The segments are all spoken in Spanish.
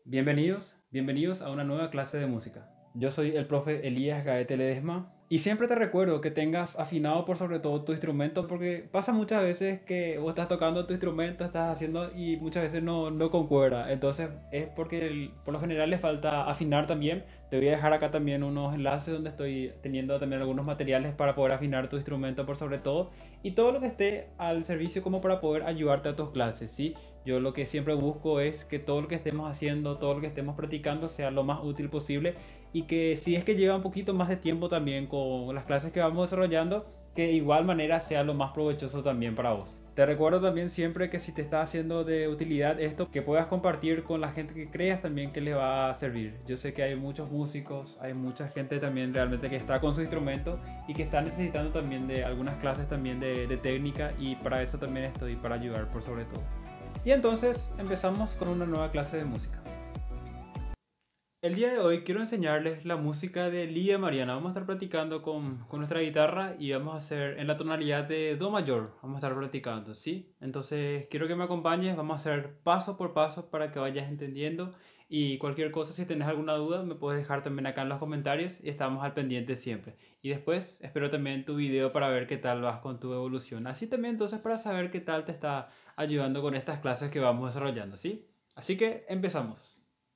Bienvenidos a una nueva clase de música. Yo soy el profe Elías Gaete Ledesma y siempre te recuerdo que tengas afinado por sobre todo tu instrumento porque pasa muchas veces que vos estás tocando tu instrumento, estás haciendo y muchas veces no concuerda. Entonces es porque por lo general le falta afinar también. Te voy a dejar acá también unos enlaces donde estoy teniendo también algunos materiales para poder afinar tu instrumento por sobre todo y todo lo que esté al servicio como para poder ayudarte a tus clases, ¿sí? Yo lo que siempre busco es que todo lo que estemos haciendo, todo lo que estemos practicando sea lo más útil posible y que si es que lleva un poquito más de tiempo también con las clases que vamos desarrollando, que de igual manera sea lo más provechoso también para vos. Te recuerdo también siempre que si te está haciendo de utilidad esto, que puedas compartir con la gente que creas también que le va a servir. Yo sé que hay muchos músicos, hay mucha gente también realmente que está con su instrumento y que está necesitando también de algunas clases también de técnica y para eso también estoy, para ayudar por sobre todo. Y entonces empezamos con una nueva clase de música. El día de hoy quiero enseñarles la música de Lidia Mariana. Vamos a estar practicando con nuestra guitarra y vamos a hacer en la tonalidad de Do mayor. Vamos a estar practicando, ¿sí? Entonces quiero que me acompañes. Vamos a hacer paso por paso para que vayas entendiendo. Y cualquier cosa, si tenés alguna duda, me puedes dejar también acá en los comentarios y estamos al pendiente siempre. Y después espero también tu video para ver qué tal vas con tu evolución. Así también entonces para saber qué tal te está ayudando con estas clases que vamos desarrollando, ¿sí? Así que empezamos.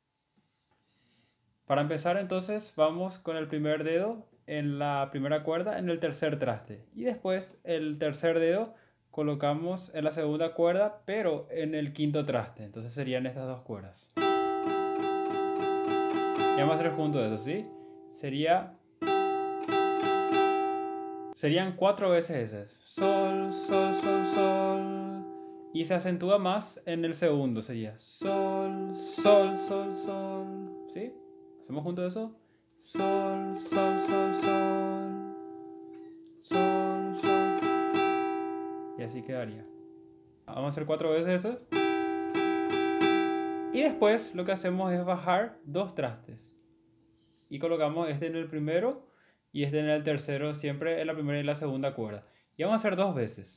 Para empezar entonces vamos con el primer dedo en la primera cuerda en el tercer traste y después el tercer dedo colocamos en la segunda cuerda pero en el quinto traste, entonces serían estas dos cuerdas. Y vamos a hacer juntos eso, ¿sí? Serían cuatro veces esas. Sol, sol, sol, sol. Y se acentúa más en el segundo, sería sol, sol, sol, sol. ¿Sí? ¿Hacemos juntos eso? Sol, sol, sol, sol. Sol, sol. Y así quedaría. Vamos a hacer cuatro veces eso. Y después lo que hacemos es bajar dos trastes. Y colocamos este en el primero y este en el tercero, siempre en la primera y la segunda cuerda. Y vamos a hacer dos veces.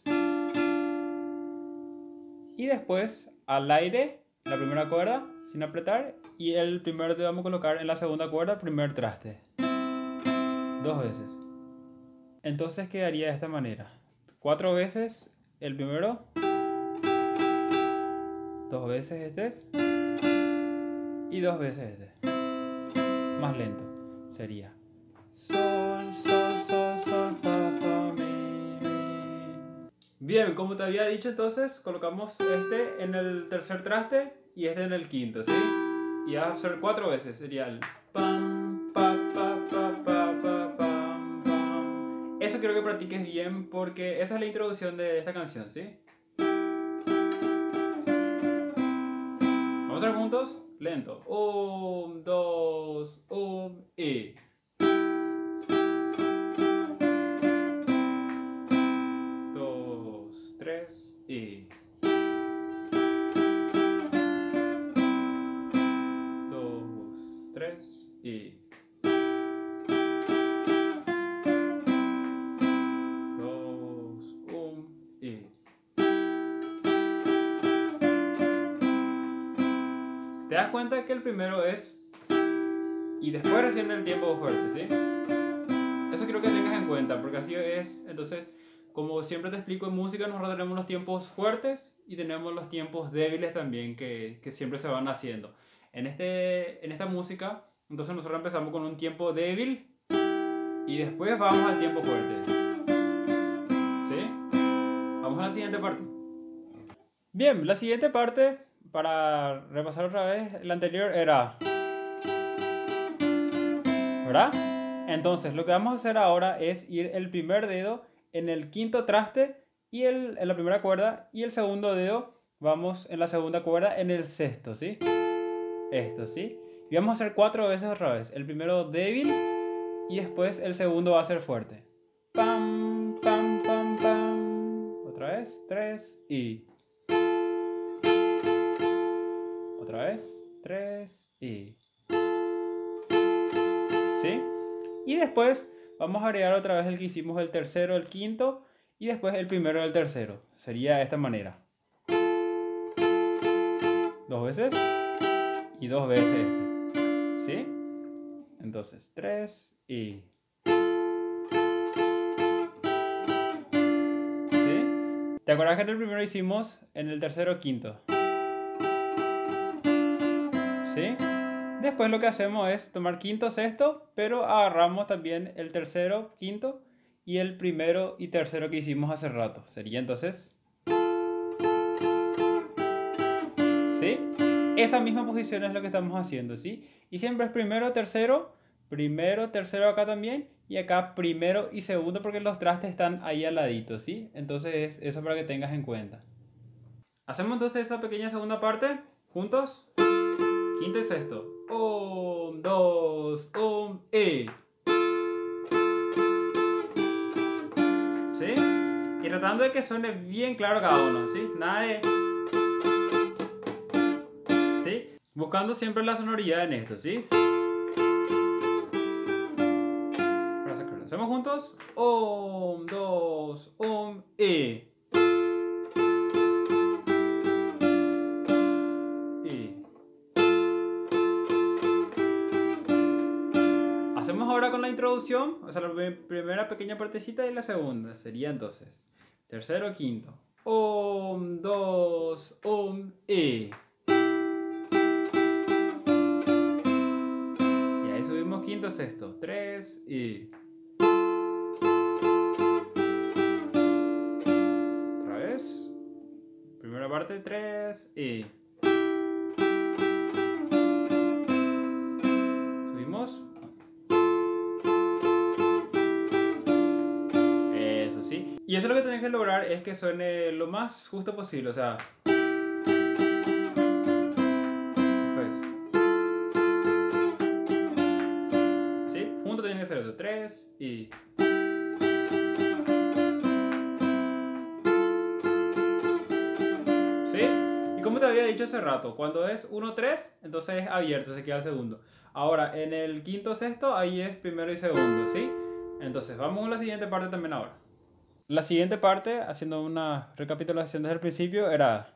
Y después al aire, la primera cuerda, sin apretar. Y el primer dedo vamos a colocar en la segunda cuerda, primer traste. Dos veces. Entonces quedaría de esta manera. Cuatro veces el primero. Dos veces este. Y dos veces este. Más lento. Sería sol, sol, sol, sol, fa, fa, mi. Bien, como te había dicho entonces, colocamos este en el tercer traste y este en el quinto, ¿sí? Y vas a hacer cuatro veces, sería el pam, pa, pa, pa, pa, pa, pam, pam. Eso quiero que practiques bien porque esa es la introducción de esta canción, ¿sí? Vamos a hacer juntos, lento. Un, dos, y... Dos, tres, y... Dos, tres, y... Dos, y... ¿Te das cuenta que el primero es y después recién el tiempo fuerte, ¿sí? Eso quiero que tengas en cuenta porque así es. Entonces, como siempre te explico en música, nosotros tenemos los tiempos fuertes y tenemos los tiempos débiles también que siempre se van haciendo. En esta música, entonces nosotros empezamos con un tiempo débil y después vamos al tiempo fuerte, ¿sí? Vamos a la siguiente parte. Bien, la siguiente parte, para repasar otra vez, la anterior era... ¿verdad? Entonces, lo que vamos a hacer ahora es ir el primer dedo en el quinto traste y en la primera cuerda y el segundo dedo vamos en la segunda cuerda en el sexto, ¿sí? Esto, ¿sí? Y vamos a hacer cuatro veces otra vez. El primero débil y después el segundo va a ser fuerte. Pam, pam, pam, pam. Otra vez, tres y... Otra vez, tres y... ¿Sí? Y después vamos a agregar otra vez el que hicimos el tercero, el quinto y después el primero y el tercero. Sería de esta manera. Dos veces. y 2 veces este, ¿sí? Entonces 3 y... ¿sí? ¿Te acuerdas que en el primero hicimos en el tercero quinto? ¿Sí? Después lo que hacemos es tomar quinto, sexto, pero agarramos también el tercero, quinto y el primero y tercero que hicimos hace rato. Sería entonces... ¿sí? Esa misma posición es lo que estamos haciendo, ¿sí? Y siempre es primero, tercero acá también, y acá primero y segundo porque los trastes están ahí al ladito, ¿sí? Entonces eso para que tengas en cuenta. Hacemos entonces esa pequeña segunda parte, juntos, quinto y sexto. 1, 2, 1, y... ¿sí? Y tratando de que suene bien claro cada uno, ¿sí? Nada de... ¿sí? Buscando siempre la sonoridad en esto, ¿sí? Hacemos juntos. 1, 2, 1, y... Hacemos ahora con la introducción, o sea, la primera pequeña partecita y la segunda. Sería entonces, tercero, quinto. 1, 2, 1, y... y ahí subimos quinto, sexto. 3, y... otra vez. Primera parte, 3, y... subimos. Eso sí. Y eso lo que tenés que lograr es que suene lo más justo posible, o sea... ¿sí? Juntos tienen que hacer eso. 3 y... ¿sí? Y como te había dicho hace rato, cuando es 1, 3, entonces es abierto, se queda el segundo. Ahora, en el quinto, sexto, ahí es primero y segundo, ¿sí? Entonces, vamos a la siguiente parte también ahora. La siguiente parte, haciendo una recapitulación desde el principio, era...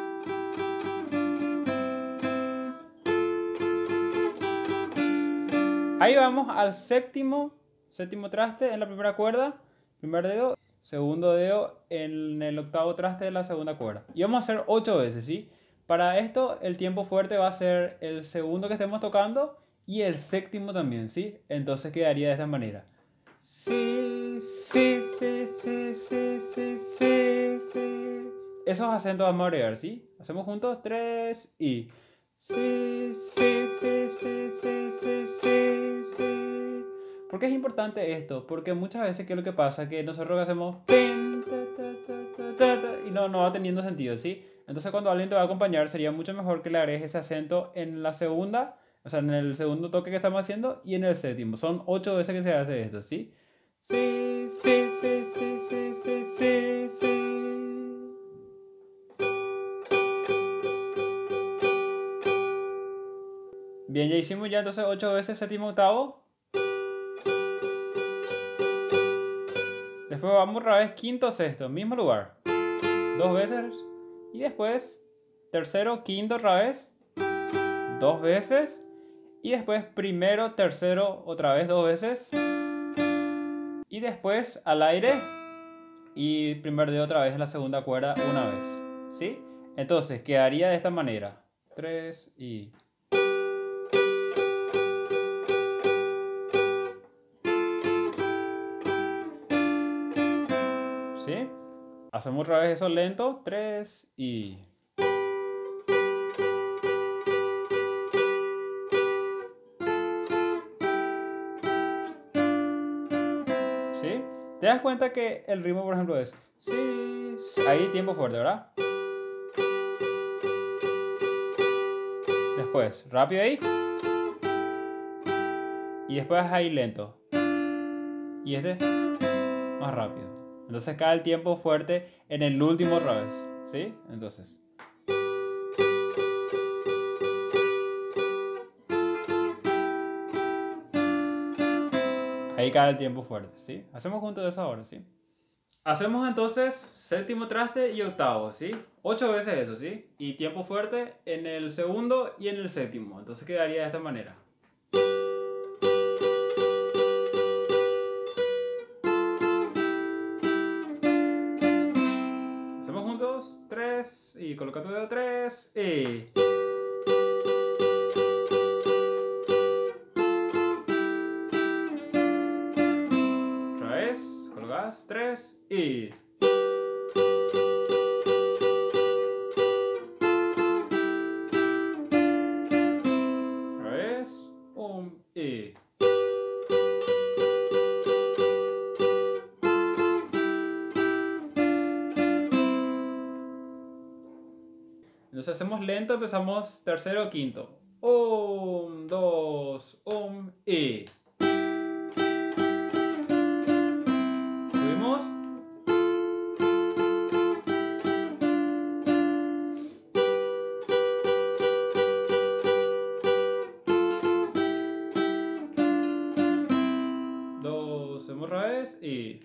ahí vamos al séptimo traste en la primera cuerda, primer dedo, segundo dedo en el octavo traste de la segunda cuerda. Y vamos a hacer 8 veces, ¿sí? Para esto el tiempo fuerte va a ser el segundo que estemos tocando y el séptimo también, ¿sí? Entonces quedaría de esta manera. Sí, sí, sí, sí, sí, sí, sí, sí. Esos acentos vamos a agregar, ¿sí? Hacemos juntos 3 y... sí, sí, sí, sí, sí, sí, sí, sí. ¿Por qué es importante esto? Porque muchas veces, ¿qué es lo que pasa? Que nosotros hacemos... y no va teniendo sentido, ¿sí? Entonces cuando alguien te va a acompañar sería mucho mejor que le agregues ese acento en la segunda, o sea, en el segundo toque que estamos haciendo y en el séptimo. Son 8 veces que se hace esto, ¿sí? Sí, sí, sí, sí, sí, sí, sí, sí. Bien, ya hicimos ya entonces 8 veces séptimo, octavo. Después vamos otra vez quinto, sexto, mismo lugar. 2 veces. Y después tercero, quinto otra vez. 2 veces. Y después primero, tercero otra vez 2 veces. Y después al aire. Y primer dedo otra vez en la segunda cuerda una vez. ¿Sí? Entonces quedaría de esta manera. 3 y... ¿sí? Hacemos otra vez eso lento. 3 y... ¿sí? Te das cuenta que el ritmo, por ejemplo, es... sí, sí. Ahí tiempo fuerte, ¿verdad? Después, rápido ahí. Y después ahí lento. Y este más rápido. Entonces cae el tiempo fuerte en el último otra vez. ¿Sí? Entonces. Ahí cae el tiempo fuerte. ¿Sí? Hacemos juntos eso ahora, ¿sí? Hacemos entonces séptimo traste y octavo, ¿sí? 8 veces eso, ¿sí? Y tiempo fuerte en el segundo y en el séptimo. Entonces quedaría de esta manera. Hacemos juntos 3 y coloca tu dedo 3 y... Otra vez, colocas 3 y... Otra vez, y... Entonces hacemos lento, empezamos tercero o quinto. 1, 2, y... Subimos. Dos, hacemos otra vez y...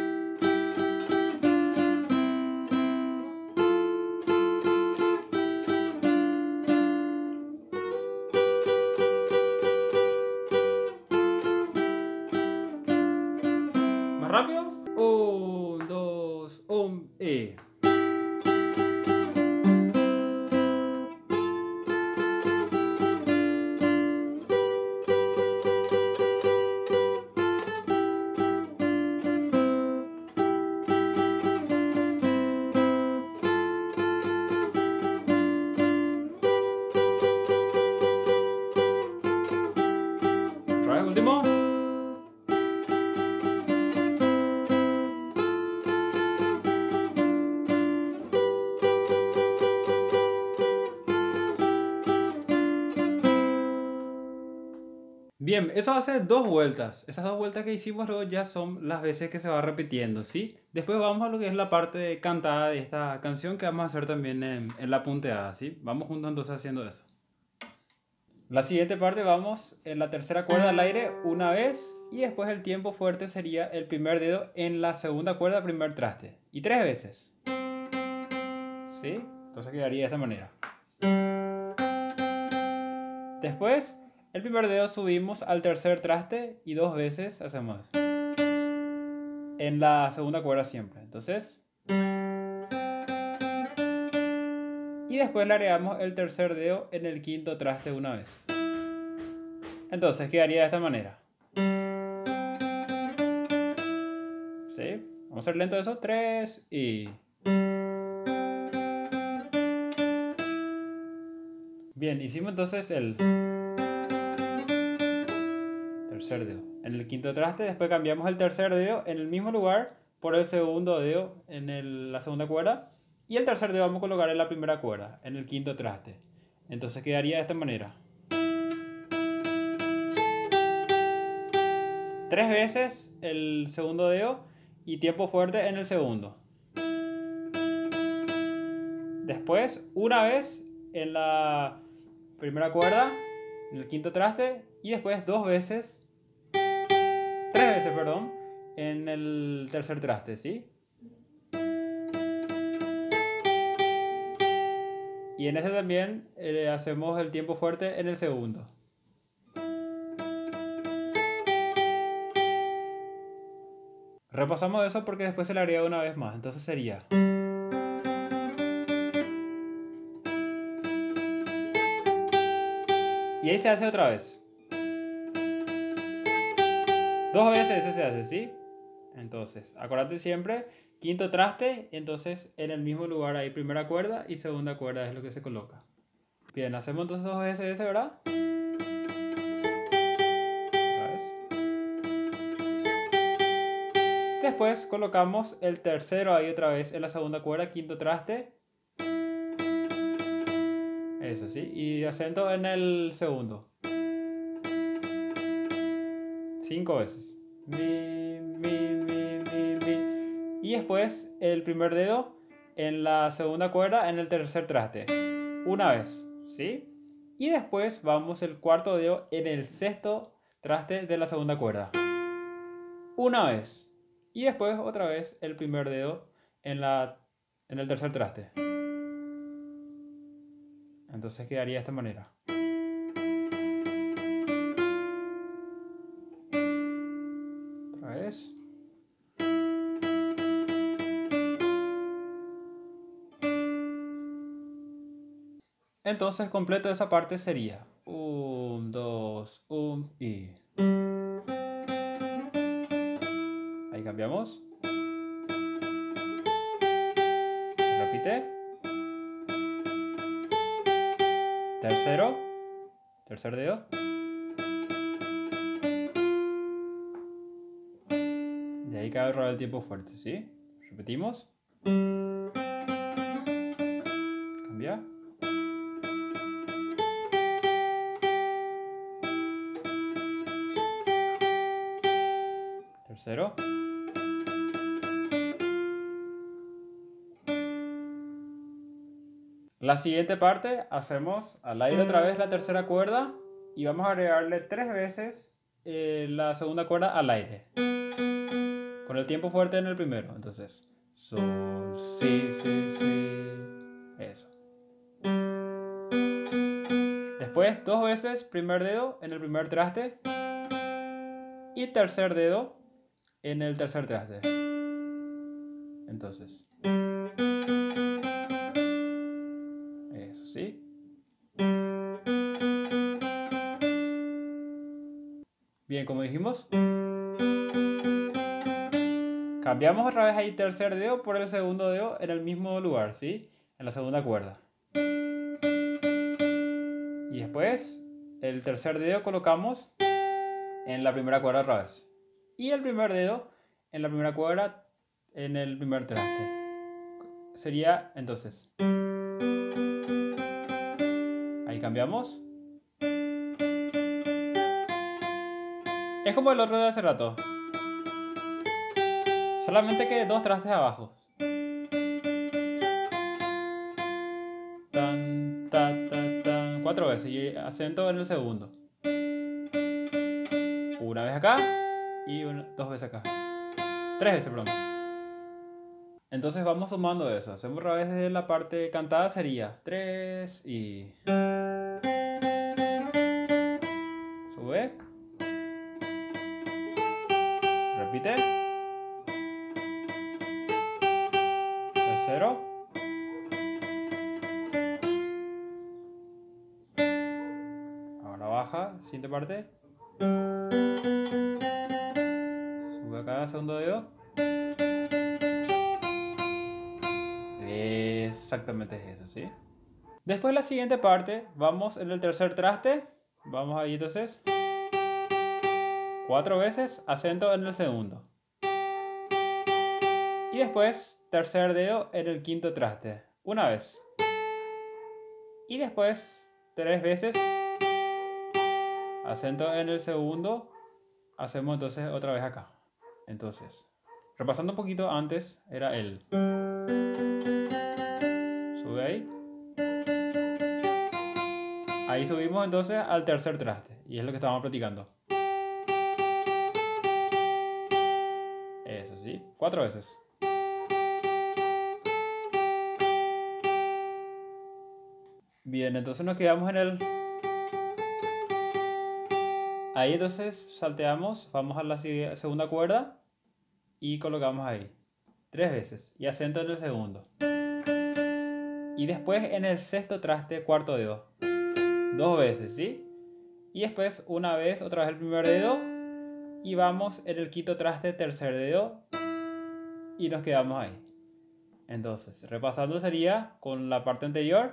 ¿Más rápido? 1, 2, y... Otra vez, último. Bien, eso hace 2 vueltas. Esas 2 vueltas que hicimos luego ya son las veces que se va repitiendo, ¿sí? Después vamos a lo que es la parte de cantada de esta canción que vamos a hacer también en la punteada, ¿sí? Vamos juntos entonces haciendo eso. La siguiente parte vamos en la tercera cuerda al aire una vez y después el tiempo fuerte sería el primer dedo en la segunda cuerda, primer traste. Y 3 veces. ¿Sí? Entonces quedaría de esta manera. Después, el primer dedo subimos al tercer traste y 2 veces hacemos en la segunda cuerda siempre. Entonces, y después le agregamos el tercer dedo en el quinto traste una vez. Entonces quedaría de esta manera. ¿Sí? Vamos a hacer lento eso. 3 y... Bien, hicimos entonces el tercer dedo en el quinto traste. Después cambiamos el tercer dedo en el mismo lugar por el segundo dedo en la segunda cuerda. Y el tercer dedo vamos a colocar en la primera cuerda, en el quinto traste. Entonces quedaría de esta manera. 3 veces el segundo dedo y tiempo fuerte en el segundo. Después, una vez en la primera cuerda, en el quinto traste. Y después 2 veces, 3 veces, perdón, en el tercer traste, ¿sí? Y en este también hacemos el tiempo fuerte en el segundo. Repasamos eso porque después se le agrega una vez más. Entonces sería... Y ahí se hace otra vez. 2 veces ese se hace, ¿sí? Entonces, acuérdate siempre, quinto traste, entonces en el mismo lugar hay primera cuerda y segunda cuerda es lo que se coloca. Bien, hacemos entonces 2 veces ese, ¿verdad? Después colocamos el tercero ahí otra vez en la segunda cuerda, quinto traste. Eso sí, y acento en el segundo. 5 veces. Mi, mi, mi, mi, mi. Y después el primer dedo en la segunda cuerda en el tercer traste. Una vez, ¿sí? Y después vamos el cuarto dedo en el sexto traste de la segunda cuerda. Una vez. Y después otra vez el primer dedo en el tercer traste. Entonces quedaría de esta manera. Otra vez. Entonces completo esa parte sería 1, 2, 1 y... Ahí cambiamos. Se repite. Tercero. Tercer dedo. Y ahí cabe rodar el tiempo fuerte, ¿sí? Repetimos. Cambia. Tercero. La siguiente parte hacemos al aire otra vez la tercera cuerda y vamos a agregarle 3 veces la segunda cuerda al aire. Con el tiempo fuerte en el primero. Entonces, sol, si, si, si. Eso. Después, 2 veces primer dedo en el primer traste y tercer dedo en el tercer traste. Entonces, eso, ¿sí? Bien, como dijimos, cambiamos otra vez ahí tercer dedo por el segundo dedo en el mismo lugar, ¿sí? En la segunda cuerda. Y después, el tercer dedo colocamos en la primera cuerda otra vez. Y el primer dedo en la primera cuerda en el primer traste. Sería entonces. Ahí cambiamos. Es como el otro de hace rato. Solamente que 2 trastes abajo. Tan, ta, ta, tan. 4 veces y acento en el segundo. Una vez acá y 2 veces acá. 3 veces, perdón. Entonces vamos sumando eso. Hacemos otra vez desde la parte cantada sería 3 y... Sube. Repite. Tercero. Ahora baja, siguiente parte. Sube acá, segundo dedo. Exactamente es eso, ¿sí? Después la siguiente parte, vamos en el tercer traste. Vamos ahí entonces. 4 veces, acento en el segundo. Y después, tercer dedo en el quinto traste. Una vez. Y después, 3 veces, acento en el segundo. Hacemos entonces otra vez acá. Entonces, repasando un poquito antes, era el... Sube ahí. Ahí subimos entonces al tercer traste. Y es lo que estábamos practicando. Eso sí, 4 veces. Bien, entonces nos quedamos en el... Ahí entonces salteamos, vamos a la segunda cuerda y colocamos ahí. 3 veces. Y acento en el segundo. Y después en el sexto traste, cuarto dedo. 2 veces, ¿sí? Y después una vez, otra vez el primer dedo. Y vamos en el quinto traste, tercer dedo. Y nos quedamos ahí. Entonces, repasando sería con la parte anterior.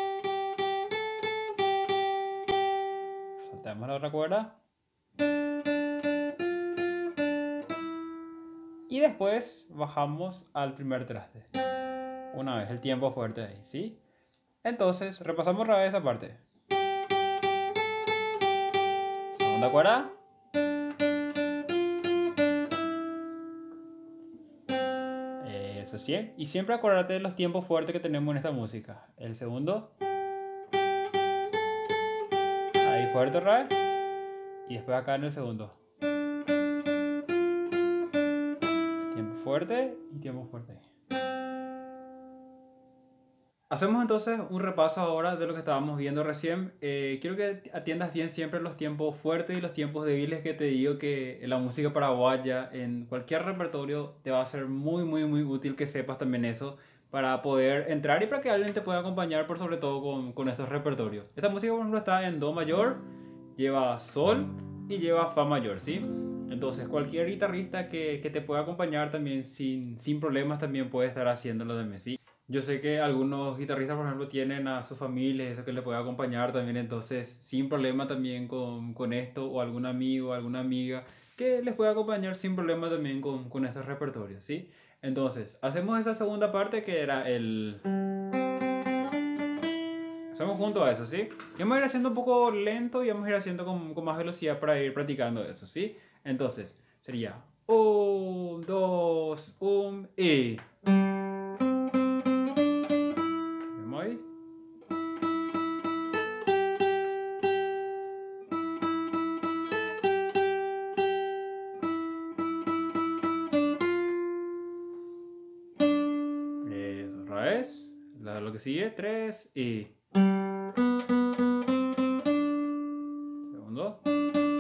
Saltamos la otra cuerda. Y después bajamos al primer traste. Una vez, el tiempo fuerte ahí, ¿sí? Entonces, repasamos otra vez esa parte. Segunda cuerda. Eso sí. Y siempre acordate de los tiempos fuertes que tenemos en esta música. El segundo. Ahí fuerte otra vez. Y después acá en el segundo. fuerte y tiempo fuerte. Hacemos entonces un repaso ahora de lo que estábamos viendo recién. Quiero que atiendas bien siempre los tiempos fuertes y los tiempos débiles, que te digo que la música paraguaya en cualquier repertorio te va a ser muy, muy, muy útil que sepas también eso para poder entrar y para que alguien te pueda acompañar, por sobre todo con estos repertorios. Esta música, por ejemplo, está en do mayor, lleva sol y lleva fa mayor, ¿sí? Entonces cualquier guitarrista que te pueda acompañar también sin problemas también puede estar haciéndolo también, ¿sí? Yo sé que algunos guitarristas, por ejemplo, tienen a su familia, eso que le puede acompañar también, entonces sin problema también con esto, o algún amigo, alguna amiga que les pueda acompañar sin problema también con estos repertorios, ¿sí? Entonces, hacemos esa segunda parte que era el... Hacemos junto a eso, ¿sí? Y vamos a ir haciendo un poco lento y vamos a ir haciendo con más velocidad para ir practicando eso, ¿sí? Entonces, sería 1, 2, 1 y... ¿Vemos ahí? Eso, otra vez. Lo que sigue, 3 y... Segundo.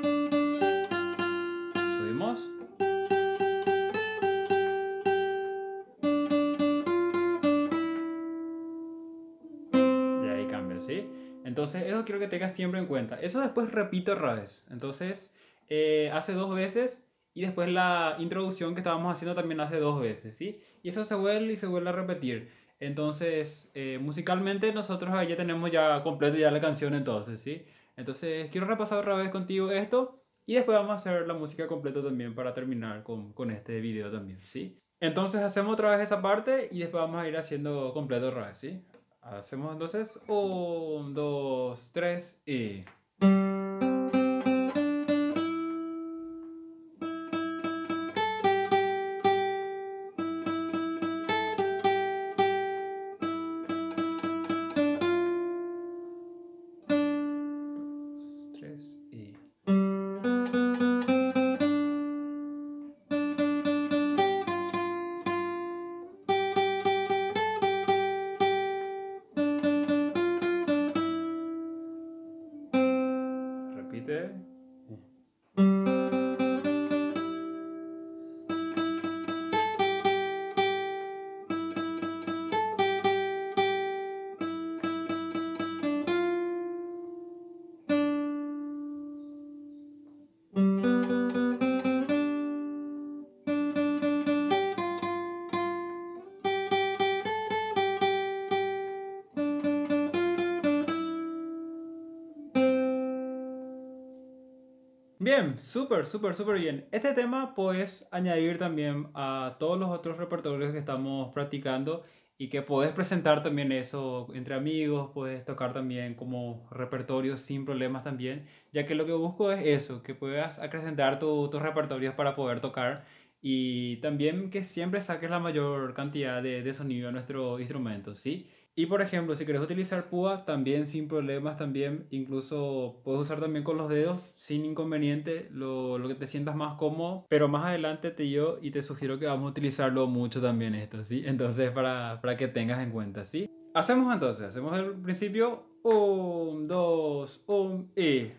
Subimos. Y ahí cambia, ¿sí? Entonces, eso quiero que tengas siempre en cuenta. Eso después repito otra vez. Entonces, hace 2 veces y después la introducción que estábamos haciendo también hace 2 veces, ¿sí? Y eso se vuelve y se vuelve a repetir. Entonces, musicalmente nosotros ahí ya tenemos ya completo ya la canción entonces, ¿sí? Entonces, quiero repasar otra vez contigo esto y después vamos a hacer la música completa también para terminar con este video también, ¿sí? Entonces, hacemos otra vez esa parte y después vamos a ir haciendo completo otra vez, ¿sí? Hacemos entonces 1, 2, 3 y... Tres y... Repite. Bien, súper, súper, súper bien. Este tema puedes añadir también a todos los otros repertorios que estamos practicando y que puedes presentar también eso entre amigos, puedes tocar también como repertorio sin problemas también, ya que lo que busco es eso, que puedas acrecentar tus repertorios para poder tocar y también que siempre saques la mayor cantidad de sonido a nuestro instrumento, ¿sí? Y por ejemplo, si quieres utilizar púas, también sin problemas, también incluso puedes usar también con los dedos, sin inconveniente, lo que te sientas más cómodo. Pero más adelante te digo y te sugiero que vamos a utilizarlo mucho también esto, ¿sí? Entonces para que tengas en cuenta, ¿sí? Hacemos entonces, hacemos el principio, 1, 2, 1 y...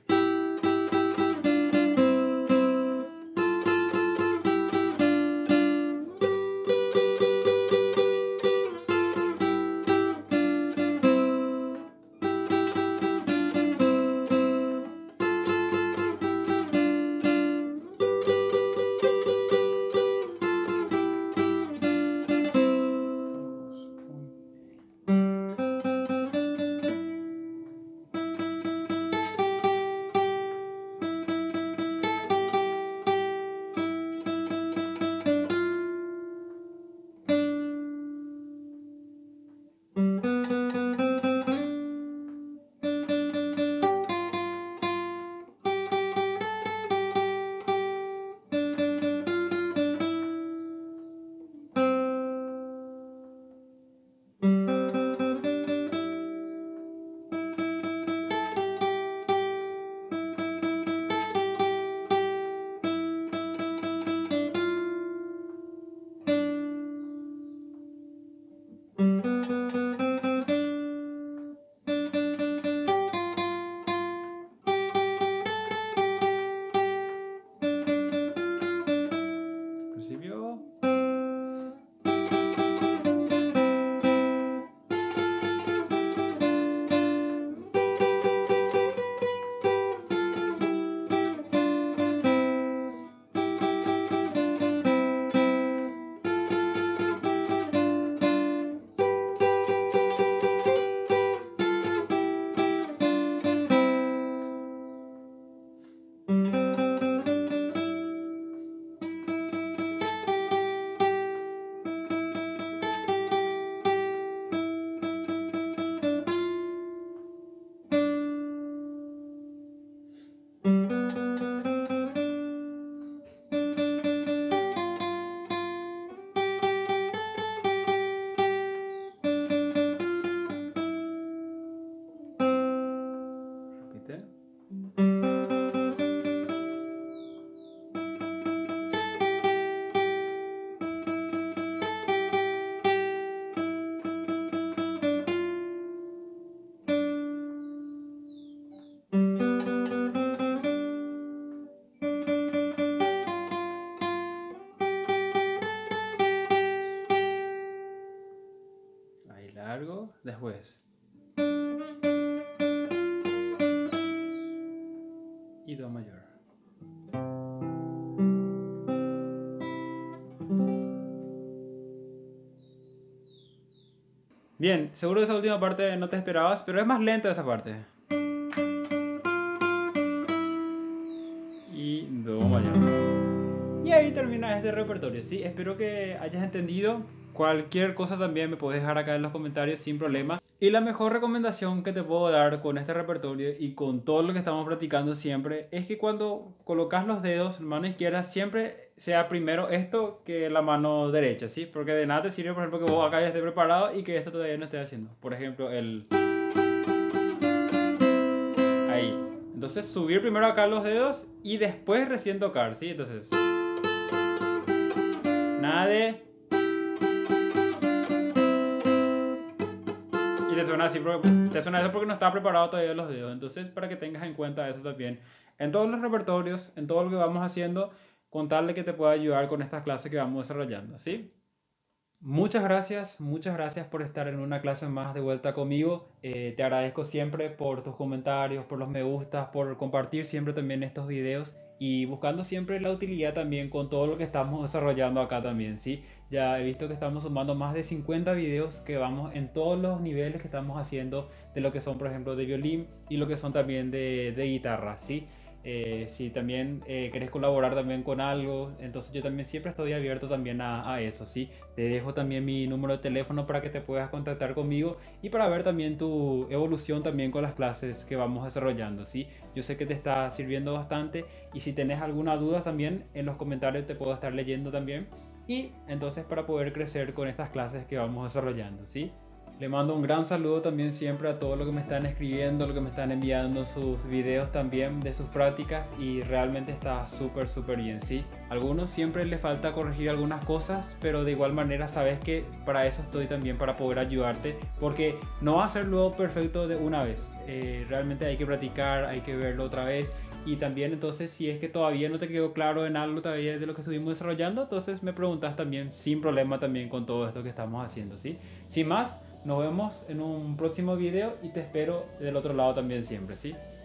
y do mayor. Bien, seguro esa última parte no te esperabas, pero es más lenta esa parte. Y do mayor. Y ahí termina este repertorio, ¿sí? Espero que hayas entendido. Cualquier cosa también me puedes dejar acá en los comentarios sin problema. Y la mejor recomendación que te puedo dar con este repertorio y con todo lo que estamos practicando siempre es que cuando colocas los dedos en mano izquierda siempre sea primero esto que la mano derecha, ¿sí? Porque de nada te sirve, por ejemplo, que vos acá ya estés preparado y que esto todavía no estés haciendo. Por ejemplo, el... Ahí. Entonces subir primero acá los dedos y después recién tocar, ¿sí? Entonces... Nada de... Y te suena así, te suena eso porque no está preparado todavía los dedos. Entonces, para que tengas en cuenta eso también. En todos los repertorios, en todo lo que vamos haciendo, con tal de que te pueda ayudar con estas clases que vamos desarrollando, ¿sí? Muchas gracias por estar en una clase más de vuelta conmigo. Te agradezco siempre por tus comentarios, por los me gustas, por compartir siempre también estos videos y buscando siempre la utilidad también con todo lo que estamos desarrollando acá también, ¿sí? Ya he visto que estamos sumando más de 50 videos que vamos en todos los niveles que estamos haciendo de lo que son, por ejemplo, de violín y lo que son también de guitarra, ¿sí? Si también querés colaborar también con algo, entonces yo también siempre estoy abierto también a eso, ¿sí? Te dejo también mi número de teléfono para que te puedas contactar conmigo y para ver también tu evolución también con las clases que vamos desarrollando, ¿sí? Yo sé que te está sirviendo bastante y si tenés alguna duda también en los comentarios te puedo estar leyendo también y entonces para poder crecer con estas clases que vamos desarrollando, ¿sí? Le mando un gran saludo también siempre a todos los que me están escribiendo, los que me están enviando sus videos también de sus prácticas y realmente está súper bien, ¿sí? A algunos siempre les falta corregir algunas cosas, pero de igual manera sabes que para eso estoy también, para poder ayudarte, porque no va a ser luego perfecto de una vez. Realmente hay que practicar, hay que verlo otra vez. Y también entonces si es que todavía no te quedó claro en algo todavía de lo que estuvimos desarrollando, entonces me preguntas también sin problema también con todo esto que estamos haciendo, ¿sí? Sin más, nos vemos en un próximo video y te espero del otro lado también siempre, ¿sí?